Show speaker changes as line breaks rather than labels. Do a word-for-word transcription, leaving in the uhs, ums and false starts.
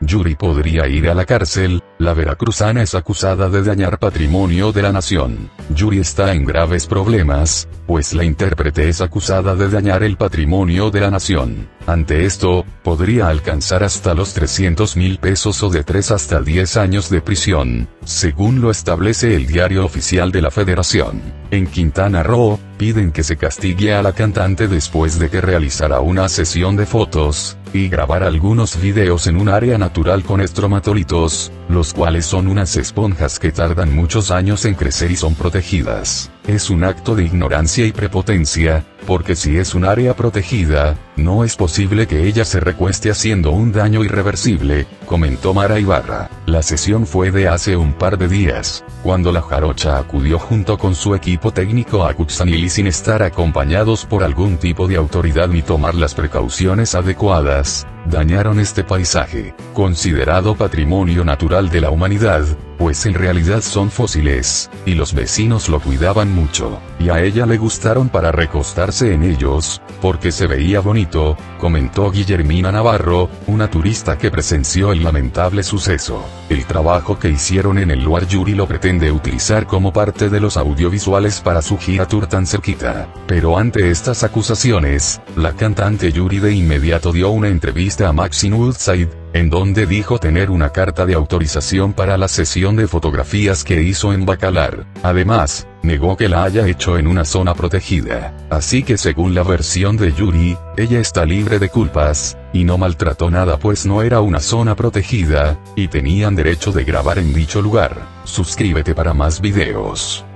Yuri podría ir a la cárcel. La veracruzana es acusada de dañar patrimonio de la nación. Yuri está en graves problemas, pues la intérprete es acusada de dañar el patrimonio de la nación. Ante esto, podría alcanzar hasta los trescientos mil pesos o de tres hasta diez años de prisión, según lo establece el Diario Oficial de la Federación. En Quintana Roo, piden que se castigue a la cantante después de que realizara una sesión de fotos y grabar algunos videos en un área natural con estromatolitos, los cuales son unas esponjas que tardan muchos años en crecer y son protegidas. Es un acto de ignorancia y prepotencia, porque si es un área protegida, no es posible que ella se recueste haciendo un daño irreversible, comentó Mara Ibarra. La sesión fue de hace un par de días, cuando la jarocha acudió junto con su equipo técnico a Cuxanili sin estar acompañados por algún tipo de autoridad ni tomar las precauciones adecuadas. Dañaron este paisaje, considerado patrimonio natural de la humanidad, pues en realidad son fósiles, y los vecinos lo cuidaban mucho, y a ella le gustaron para recostarse en ellos, porque se veía bonito, comentó Guillermina Navarro, una turista que presenció el lamentable suceso. El trabajo que hicieron en el lugar Yuri lo pretende utilizar como parte de los audiovisuales para su gira Tour Tan Cerquita. Pero ante estas acusaciones, la cantante Yuri de inmediato dio una entrevista a Maxine Woodside, en donde dijo tener una carta de autorización para la sesión de fotografías que hizo en Bacalar. Además, negó que la haya hecho en una zona protegida. Así que según la versión de Yuri, ella está libre de culpas, y no maltrató nada pues no era una zona protegida, y tenían derecho de grabar en dicho lugar. Suscríbete para más videos.